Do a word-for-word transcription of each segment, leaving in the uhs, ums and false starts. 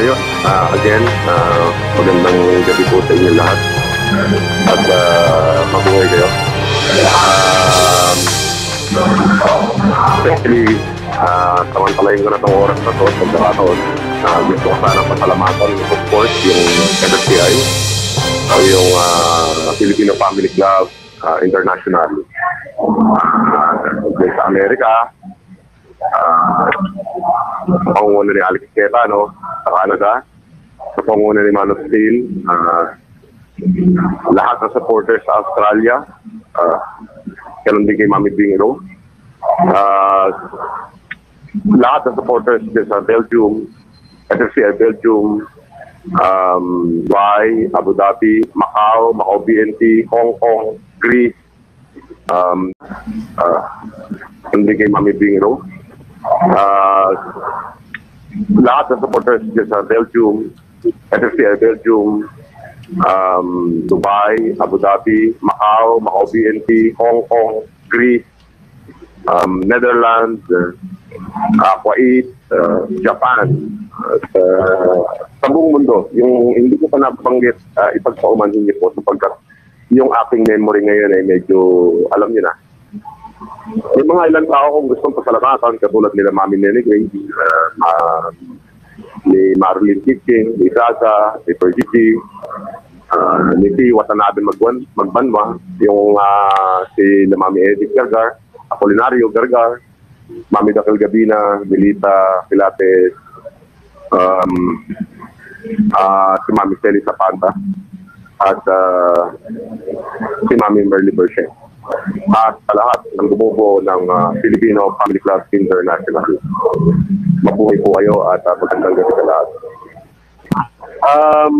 kayo. Uh, again, uh, magandang gabi po sa inyo lahat. At uh, mabuhay kayo. Uh, especially, uh, tamang-talayin ko na itong oras na ito, sa pagkakataon. Uh, gusto ko sana pasalamatan, of course, yung F S C I, o yung uh, Filipino Family Club uh, International. Uh, sa Amerika, uh, sa pangunguna ni Alex Queta, no? Sa Canada, sa pangunguna ni Manot Steel, uh, lahat ng supporters sa Australia, uh, ganun din kay Mami Bingro, uh, lahat ng supporters din sa Belgium, F S C I Belgium, um, Dubai, Abu Dhabi, Macau, Macau B N T, Hong Kong, Greece, um, uh, hindi kay Mami Bingro, uh, lahat ng supporters din sa Belgium, F S C I Belgium, um, Dubai, Abu Dhabi, Macau, Macau B N T, Hong Kong, Greece, um, Netherlands, uh, uh, Kuwait, uh, Japan, at uh, sa buong mundo. Yung hindi ko pa nabanggit, uh, ipagpaumanhin niyo po sapagkat yung aking memory ngayon ay medyo, alam niyo na. May mga ilang tao kung gustong pasalamatan, katulad nila Mami Nene Gray, uh, uh, ni Marilyn Kitching, ni Zaza, ni Pergigi, uh, ni T. Watanabe Magban, Magbanwa, yung uh, si Mami Edith Gargar, Apolinario Gargar, Mami Dakel Gabina, Milita Pilates, um, uh, si Mami Celi Zapanta, at uh, si Mami Merly Berche. At sa lahat ng bumubuo ng uh, Filipino Family Club International. Mabuhay po kayo at uh, magandang gabi sa lahat. Um,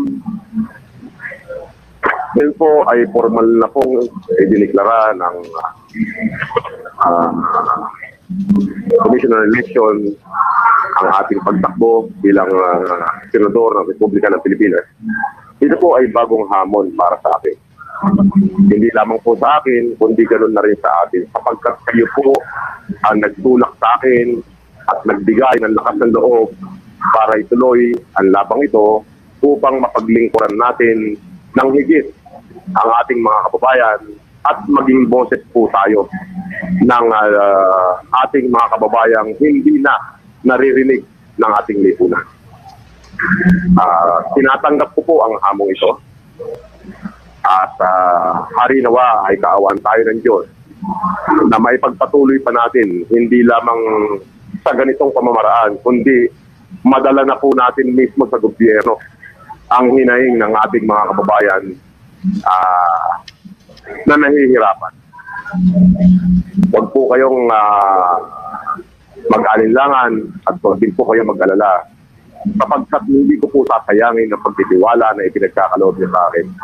yun po ay formal na pong idiniklara ng uh, Commission on Election ang ating pagtakbo bilang uh, senador ng Republika ng Pilipinas. Ito po ay bagong hamon para sa akin. Hindi lamang po sa akin, kundi ganoon na rin sa atin. Sapagkat kayo po ang nagtulak sa akin at nagbigay ng lakas ng loob para ituloy ang labang ito upang mapaglingkuran natin ng higit ang ating mga kababayan at maging boses po tayo ng uh, ating mga kababayang hindi na naririnig ng ating lipunan. Uh, tinatanggap ko po ang hamong ito. At uh, hari nawa ay kaawaan tayo ng Diyos na maipagpatuloy pa natin hindi lamang sa ganitong pamamaraan kundi madala na po natin mismo sa gobyerno ang hinaing ng ating mga kababayan uh, na nahihirapan. Huwag po kayong uh, mag-alinlangan at huwag din po kayong mag-alala sapagkat hindi ko po sasayangin ang pagtitiwala na ipinagkakaloob niya sa akin.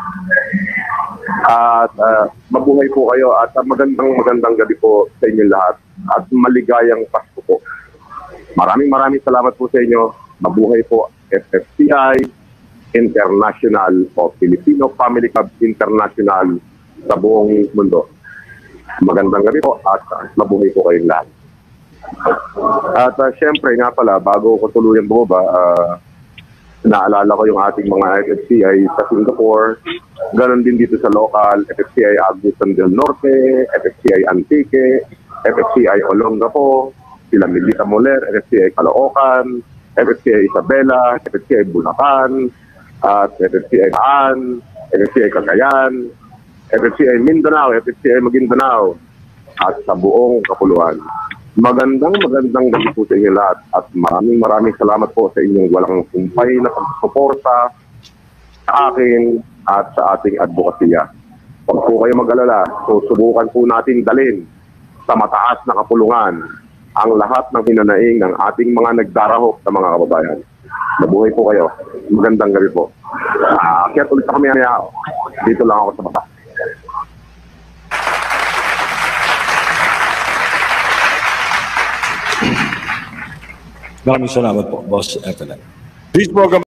At uh, mabuhay po kayo at uh, magandang magandang gabi po sa inyo lahat at maligayang Pasko po. Maraming maraming salamat po sa inyo. Mabuhay po F S C I International o Filipino Family Club International sa buong mundo. Magandang gabi po at uh, mabuhay po kayong lahat. At uh, syempre nga pala, bago ko tuluyang bumaba, uh, naalala ko yung ating mga F S C I sa Singapore, ganon din dito sa local, F S C I Agusan del Norte, F S C I Antique, F S C I Olongapo, sila Milita Moler, F S C I Caloocan, F S C I Isabela, F S C I Bulacan, at F S C I Taan, F S C I Cagayan, F S C I Mindanao, F S C I Maguindanao, at sa buong Kapuluan. Magandang magandang gabi po sa inyo lahat at maraming maraming salamat po sa inyong walang kumpay na pagsuporta sa akin at sa ating advokasya. Huwag po kayo mag-alala, susubukan po natin dalhin sa mataas na kapulungan ang lahat ng hinanaing ng ating mga nagdarahok sa mga kababayan. Mabuhay po kayo. Magandang gabi po. Uh, kaya tuloy sa kami niya, dito lang ako sa bata. Maraming salamat po, Boss Evelyn. This program